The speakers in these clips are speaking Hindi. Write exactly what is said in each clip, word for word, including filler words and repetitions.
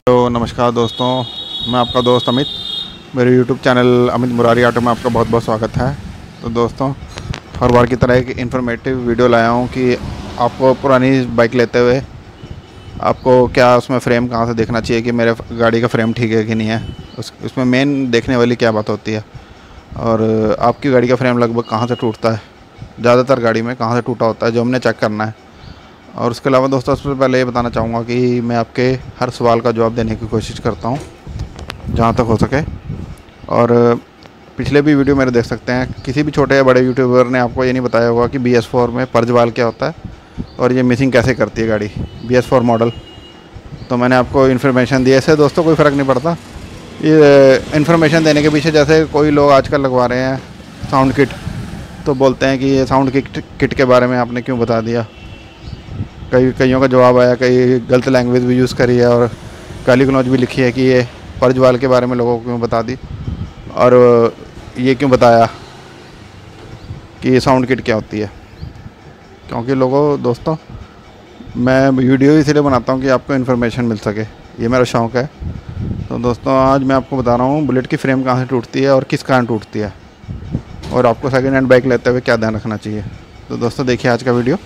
तो नमस्कार दोस्तों, मैं आपका दोस्त अमित। मेरे YouTube channel Amit Murari auto में आपका बहुत बहुत स्वागत है। तो दोस्तों, हर बार की तरह एक इन्फॉर्मेटिव वीडियो लाया हूँ कि आपको पुरानी बाइक लेते हुए आपको क्या उसमें फ़्रेम कहाँ से देखना चाहिए कि मेरे गाड़ी का फ्रेम ठीक है कि नहीं है। उस उसमें मेन देखने वाली क्या बात होती है, और आपकी गाड़ी का फ्रेम लगभग कहाँ से टूटता है, ज़्यादातर गाड़ी में कहाँ से टूटा होता है, जो हमने चेक करना है। और उसके अलावा दोस्तों, सबसे पहले ये बताना चाहूँगा कि मैं आपके हर सवाल का जवाब देने की कोशिश करता हूँ जहाँ तक हो सके। और पिछले भी वीडियो मेरे देख सकते हैं, किसी भी छोटे या बड़े यूट्यूबर ने आपको ये नहीं बताया होगा कि बी एस फोर में पर्जवाल क्या होता है और ये मिसिंग कैसे करती है गाड़ी बी एस फोर मॉडल। तो मैंने आपको इन्फॉर्मेशन दी। ऐसे दोस्तों कोई फ़र्क नहीं पड़ता ये इन्फॉर्मेशन देने के पीछे। जैसे कोई लोग आजकल लगवा रहे हैं साउंड किट, तो बोलते हैं कि ये साउंड किट किट के बारे में आपने क्यों बता दिया। कई कईयों का जवाब आया, कई गलत लैंग्वेज भी यूज़ करी है और गाली गलौज भी लिखी है कि ये पर्जवाल के बारे में लोगों को क्यों बता दी, और ये क्यों बताया कि ये साउंड किट क्या होती है। क्योंकि लोगों दोस्तों, मैं वीडियो इसलिए बनाता हूँ कि आपको इन्फॉर्मेशन मिल सके, ये मेरा शौक़ है। तो दोस्तों, आज मैं आपको बता रहा हूँ बुलेट की फ्रेम कहाँ से टूटती है और किस कारण टूटती है, और आपको सेकेंड हैंड बाइक लेते हुए क्या ध्यान रखना चाहिए। तो दोस्तों देखिए आज का वीडियो।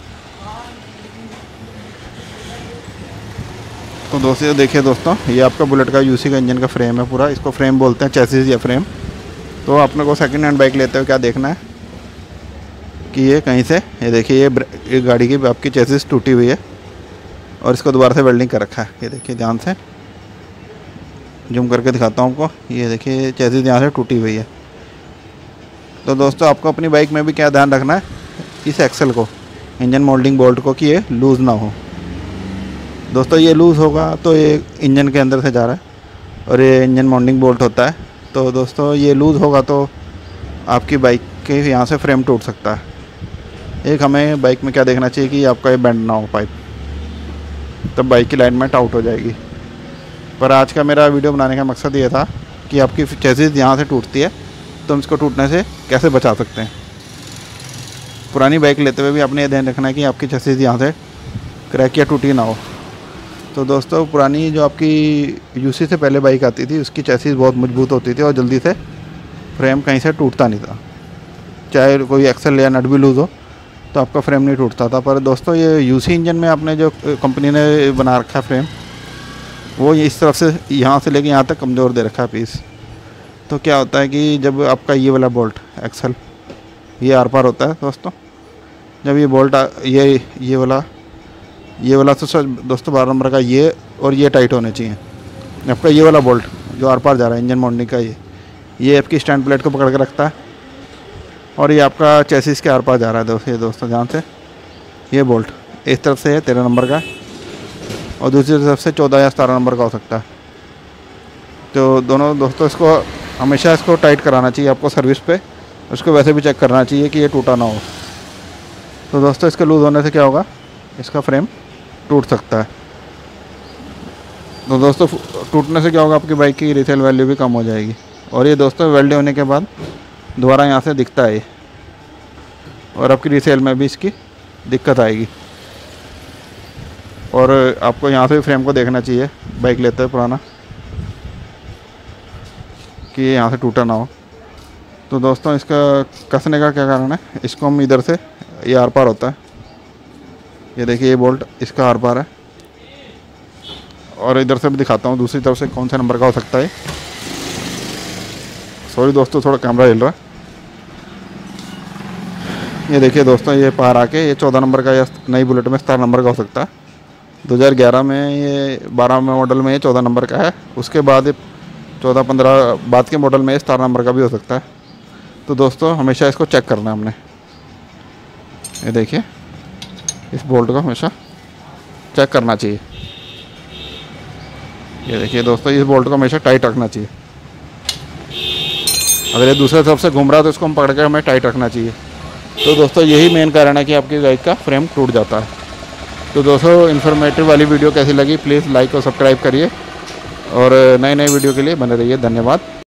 तो दोस्तों देखिए दोस्तों, ये आपका बुलेट का यूसी का इंजन का फ्रेम है पूरा। इसको फ्रेम बोलते हैं, चेसिस या फ्रेम। तो आपने को सेकंड हैंड बाइक लेते हुए क्या देखना है कि ये कहीं से, ये देखिए ये, ये गाड़ी की आपकी चेसिस टूटी हुई है और इसको दोबारा से वेल्डिंग कर रखा है। ये देखिए ध्यान से जूम करके दिखाता हूँ आपको। ये देखिए चेसिस यहाँ से टूटी हुई है। तो दोस्तों, आपको अपनी बाइक में भी क्या ध्यान रखना है, इस एक्सल को, इंजन मोल्डिंग बोल्ट को, कि ये लूज़ ना हो। दोस्तों ये लूज़ होगा तो ये इंजन के अंदर से जा रहा है और ये इंजन माउंटिंग बोल्ट होता है। तो दोस्तों ये लूज़ होगा तो आपकी बाइक के यहाँ से फ्रेम टूट सकता है। एक हमें बाइक में क्या देखना चाहिए कि आपका ये बेंड ना हो पाइप, तब बाइक की अलाइनमेंट आउट हो जाएगी। पर आज का मेरा वीडियो बनाने का मकसद ये था कि आपकी चेसिस यहाँ से टूटती है तो हम इसको टूटने से कैसे बचा सकते हैं। पुरानी बाइक लेते हुए भी आपने ये ध्यान रखना है कि आपकी चेसिस यहाँ से क्रैक या टूटी ना हो। तो दोस्तों, पुरानी जो आपकी यूसी से पहले बाइक आती थी उसकी चेसिस बहुत मजबूत होती थी और जल्दी से फ्रेम कहीं से टूटता नहीं था। चाहे कोई एक्सल या नट भी लूज़ हो तो आपका फ्रेम नहीं टूटता था। पर दोस्तों, ये यूसी इंजन में आपने जो कंपनी ने बना रखा फ्रेम, वो इस तरफ से यहाँ से लेके यहाँ तक कमज़ोर दे रखा है पीस। तो क्या होता है कि जब आपका ये वाला बोल्ट एक्सल ये आर पार होता है दोस्तों, जब ये बोल्ट ये ये वाला ये वाला तो सर दोस्तों बारह नंबर का ये, और ये टाइट होने चाहिए। आपका ये वाला बोल्ट जो आर पार जा रहा है इंजन माउंटिंग का, ये ये आपकी स्टैंड प्लेट को पकड़ के रखता है और ये आपका चेसिस के आर पार जा रहा है दोस्तों। ये दोस्तों ध्यान से, ये बोल्ट इस तरफ से है तेरह नंबर का और दूसरी तरफ से चौदह या सतारह नंबर का हो सकता है। तो दोनों दोस्तों, इसको हमेशा इसको टाइट कराना चाहिए आपको सर्विस पे। उसको वैसे भी चेक करना चाहिए कि ये टूटा ना हो। तो दोस्तों, इसके लूज़ होने से क्या होगा, इसका फ्रेम टूट सकता है। तो दोस्तों, टूटने से क्या होगा, आपकी बाइक की रीसेल वैल्यू भी कम हो जाएगी। और ये दोस्तों वेल्ड होने के बाद दोबारा यहाँ से दिखता है ये, और आपकी रीसेल में भी इसकी दिक्कत आएगी। और आपको यहाँ से भी फ्रेम को देखना चाहिए बाइक लेते हुए पुराना, कि ये यहाँ से टूटा ना हो। तो दोस्तों, इसका कसने का क्या कारण है, इसको हम इधर से, ये आर पार होता है, ये देखिए ये बोल्ट इसका आर पार है। और इधर से भी दिखाता हूँ दूसरी तरफ से कौन सा नंबर का हो सकता है। सॉरी दोस्तों, थोड़ा कैमरा हिल रहा है। ये देखिए दोस्तों, ये पार आके ये चौदह नंबर का या नई बुलेट में सतारह नंबर का हो सकता है। दो हज़ार ग्यारह में ये बारह में मॉडल में ये चौदह नंबर का है। उसके बाद चौदह पंद्रह बाद के मॉडल में ये सतारह नंबर का भी हो सकता है। तो दोस्तों, हमेशा इसको चेक करना है हमने। ये देखिए इस बोल्ट को हमेशा चेक करना चाहिए। ये देखिए दोस्तों, इस बोल्ट को हमेशा टाइट रखना चाहिए। अगर ये दूसरे तरफ से घूम रहा है तो इसको हम पकड़ के हमें टाइट रखना चाहिए। तो दोस्तों, यही मेन कारण है कि आपकी बाइक का फ्रेम टूट जाता है। तो दोस्तों, इन्फॉर्मेटिव वाली वीडियो कैसी लगी, प्लीज़ लाइक और सब्सक्राइब करिए और नए नए वीडियो के लिए बने रहिए। धन्यवाद।